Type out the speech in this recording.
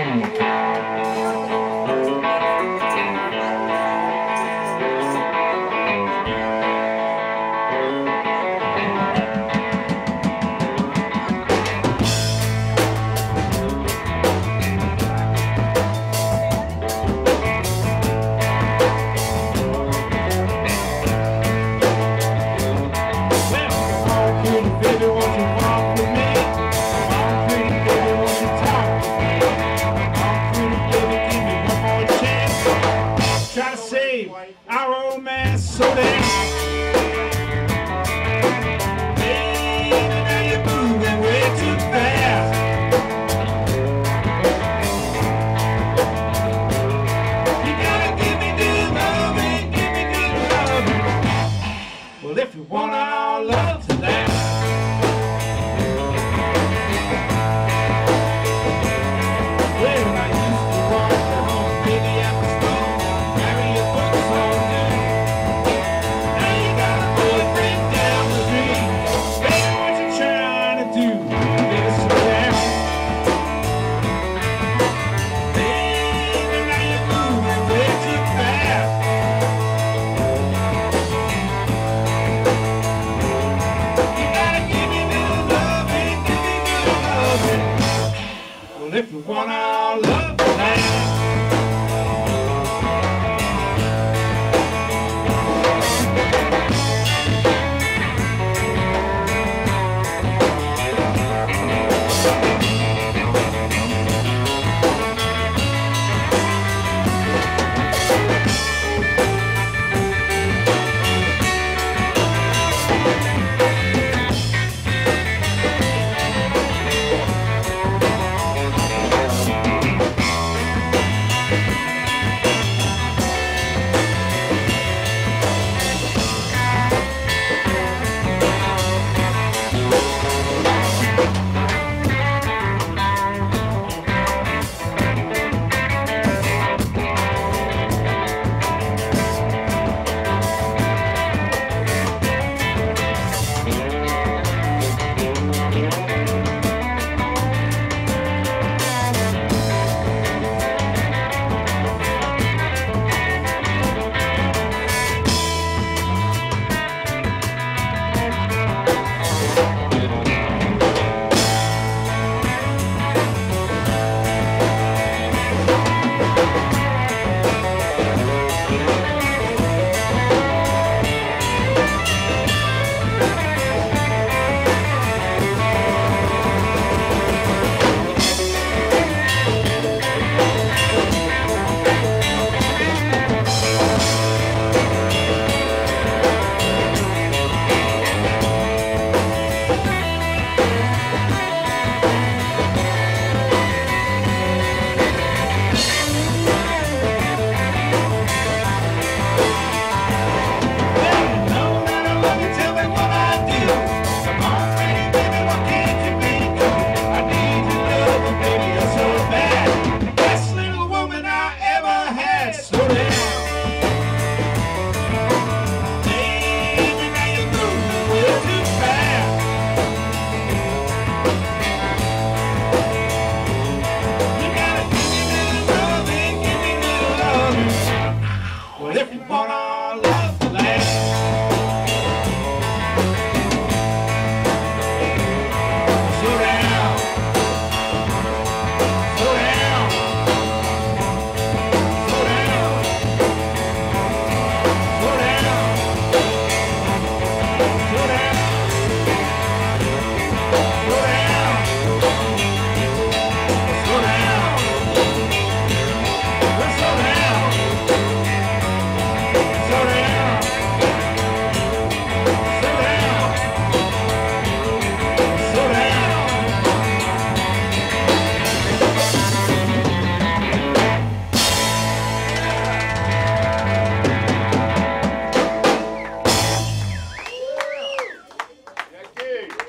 Our old man so damn. Baby, now you're moving way too fast. You gotta give me good loving, give me good loving. Well, if you want our love to last. Well, I used to walk home, baby, at the store, carry your books on. If you want our love to last.